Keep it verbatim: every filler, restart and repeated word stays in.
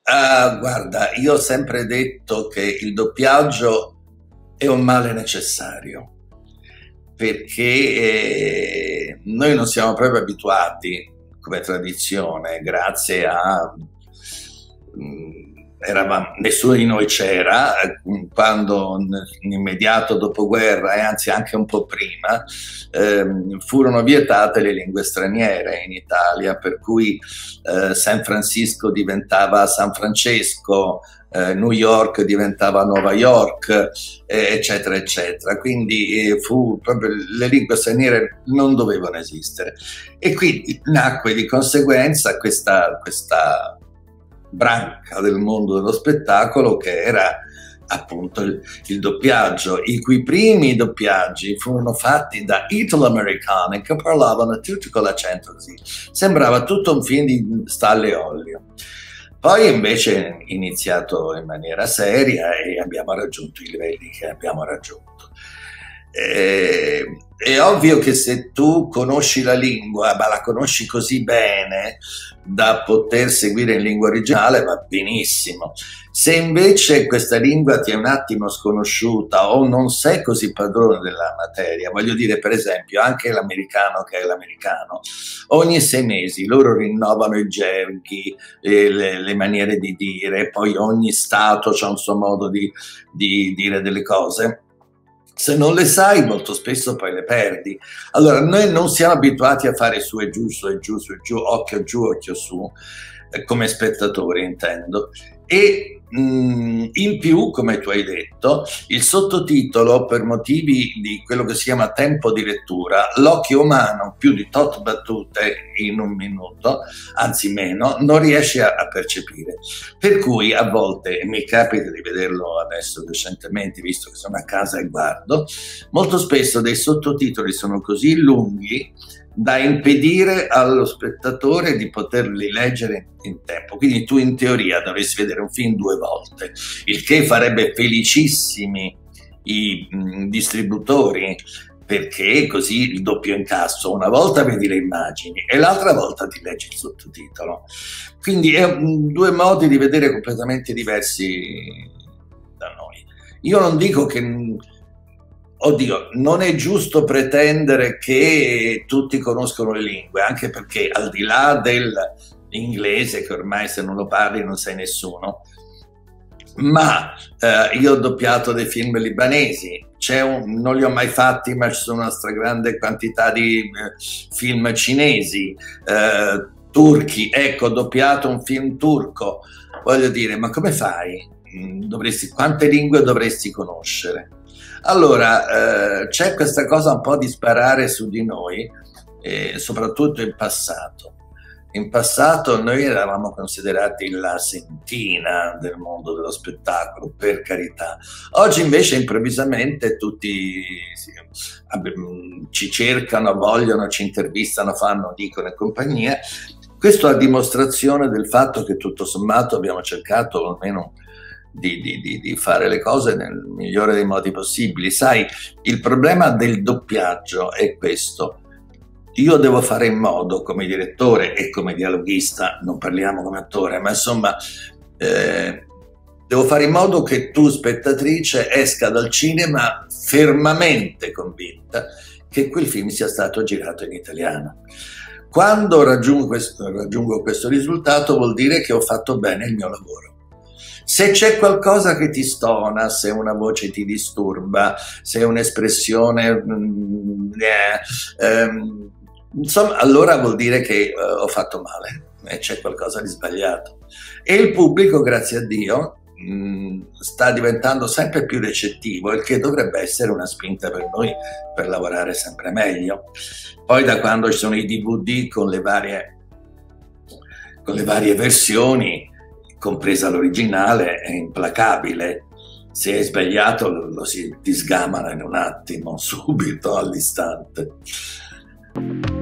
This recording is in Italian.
Ah, guarda, io ho sempre detto che il doppiaggio è un male necessario, perché eh, noi non siamo proprio abituati come tradizione, grazie a... mh, eravamo, nessuno di noi c'era eh, quando nell'immediato dopoguerra e anzi anche un po' prima ehm, furono vietate le lingue straniere in Italia, per cui eh, San Francisco diventava San Francesco, eh, New York diventava Nuova York, eh, eccetera, eccetera. Quindi eh, fu proprio, le lingue straniere non dovevano esistere. E quindi nacque di conseguenza questa, questa branca del mondo dello spettacolo che era appunto il, il doppiaggio, i cui primi doppiaggi furono fatti da italo-americani che parlavano tutti con l'accento così. Sembrava tutto un film di Stalle e Olio. Poi invece è iniziato in maniera seria e abbiamo raggiunto i livelli che abbiamo raggiunto. Eh, è ovvio che se tu conosci la lingua, ma la conosci così bene da poter seguire in lingua originale, va benissimo. Se invece questa lingua ti è un attimo sconosciuta o non sei così padrone della materia, voglio dire, per esempio, anche l'americano che è l'americano, ogni sei mesi loro rinnovano i gerghi, eh, le, le maniere di dire, poi ogni stato ha un suo modo di, di dire delle cose. Se non le sai, molto spesso poi le perdi. Allora, noi non siamo abituati a fare su e giù, su e giù, su e giù, occhio giù, occhio su, eh, come spettatori intendo. E mh, in più, come tu hai detto, il sottotitolo, per motivi di quello che si chiama tempo di lettura, l'occhio umano, più di tot battute in un minuto, anzi meno, non riesce a, a percepire. Per cui a volte, e mi capita di vederlo adesso recentemente, visto che sono a casa e guardo, molto spesso dei sottotitoli sono così lunghi da impedire allo spettatore di poterli leggere in tempo. Quindi tu in teoria dovresti vedere un film due volte, il che farebbe felicissimi i mh, distributori, perché così il doppio incasso, una volta vedi le immagini e l'altra volta ti leggi il sottotitolo. Quindi è mh, due modi di vedere completamente diversi da noi. Io non dico che... Oddio, non è giusto pretendere che tutti conoscono le lingue, anche perché al di là dell'inglese, che ormai se non lo parli non sei nessuno, ma eh, io ho doppiato dei film libanesi, un, non li ho mai fatti, ma ci sono una stragrande quantità di eh, film cinesi, eh, turchi, ecco, ho doppiato un film turco. Voglio dire, ma come fai? Dovresti, quante lingue dovresti conoscere? Allora, eh, c'è questa cosa un po' di sparare su di noi, eh, soprattutto in passato. In passato noi eravamo considerati la sentina del mondo dello spettacolo, per carità. Oggi invece improvvisamente tutti sì, ci cercano, vogliono, ci intervistano, fanno, dicono e compagnia. Questo a dimostrazione del fatto che tutto sommato abbiamo cercato almeno Di, di, di fare le cose nel migliore dei modi possibili. Sai, il problema del doppiaggio è questo: io devo fare in modo, come direttore e come dialoghista, non parliamo come attore, ma insomma eh, devo fare in modo che tu, spettatrice, esca dal cinema fermamente convinta che quel film sia stato girato in italiano. Quando raggiungo questo, raggiungo questo risultato, vuol dire che ho fatto bene il mio lavoro. Se c'è qualcosa che ti stona, se una voce ti disturba, se un'espressione mm, eh, ehm, insomma, allora vuol dire che eh, ho fatto male e c'è qualcosa di sbagliato. E il pubblico, grazie a Dio, mh, sta diventando sempre più recettivo, il che dovrebbe essere una spinta per noi per lavorare sempre meglio. Poi da quando ci sono i D V D con le varie, con le varie versioni, compresa l'originale, è implacabile. Se hai sbagliato lo, lo si ti sgamano in un attimo, subito, all'istante.